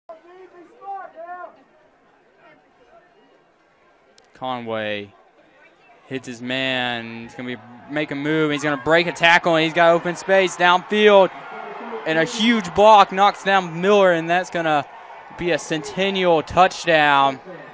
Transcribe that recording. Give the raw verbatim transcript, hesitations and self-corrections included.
Conway hits his man. He's going to be make a move. He's going to break a tackle, and he's got open space downfield. And a huge block knocks down Miller, and that's going to be a Centennial touchdown.